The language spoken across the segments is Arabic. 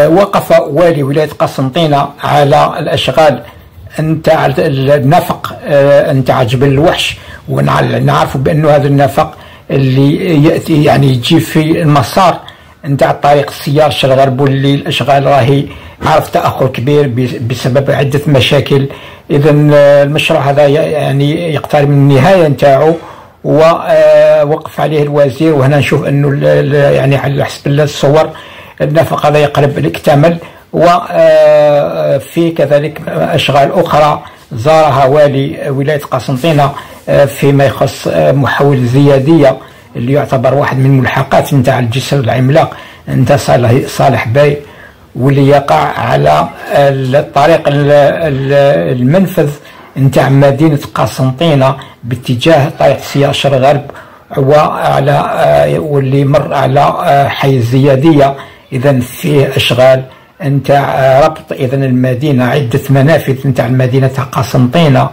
وقف والي ولاية قسنطينة على الأشغال نتاع النفق نتاع جبل الوحش، ونعرفوا بأنه هذا النفق اللي يأتي يعني يجي في المسار نتاع طريق السيار شرق غرب، واللي الأشغال راهي عرف تأخر كبير بسبب عدة مشاكل. إذا المشروع هذا يعني يقترب من النهاية نتاعو، ووقف عليه الوزير. وهنا نشوف أنه يعني على حسب الصور النفق هذا يقرب الاكتمال. وفي كذلك أشغال أخرى زارها والي ولاية قسنطينة فيما يخص محول الزيادية اللي يعتبر واحد من الملحقات نتاع الجسر العملاق نتاع صالح باي، واللي يقع على الطريق المنفذ نتاع مدينة قسنطينة باتجاه طريق سيار شرق غرب، واللي مر على حي الزيادية. إذا فيه أشغال نتاع ربط إذا المدينة، عدة منافذ نتاع المدينة قسنطينة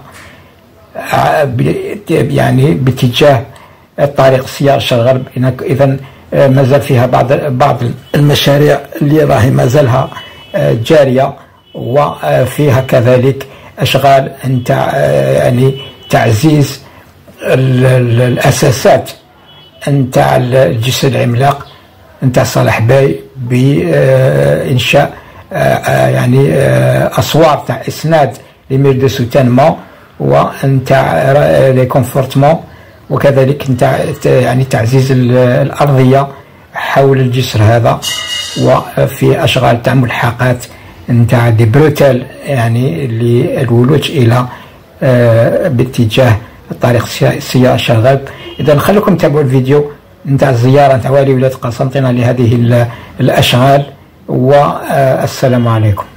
يعني باتجاه الطريق سيار شرق غرب. إذا ما زال فيها بعض المشاريع اللي راهي ما زالها جارية، وفيها كذلك أشغال نتاع يعني تعزيز الأساسات نتاع الجسر العملاق نتاع صالح باي بإنشاء يعني أسوار تاع إسناد لمير دو سوتانمون ونتاع لي كونفورتمون، وكذلك نتاع يعني تعزيز الأرضية حول الجسر هذا. وفي أشغال تاع ملحقات نتاع دي بروتال يعني للولوج إلى باتجاه الطريق سيار شرق غرب. إذا خليكم تابعوا الفيديو نتاع الزيارة نتاع والي ولاية قسنطينة لهذه الأشغال، والسلام عليكم.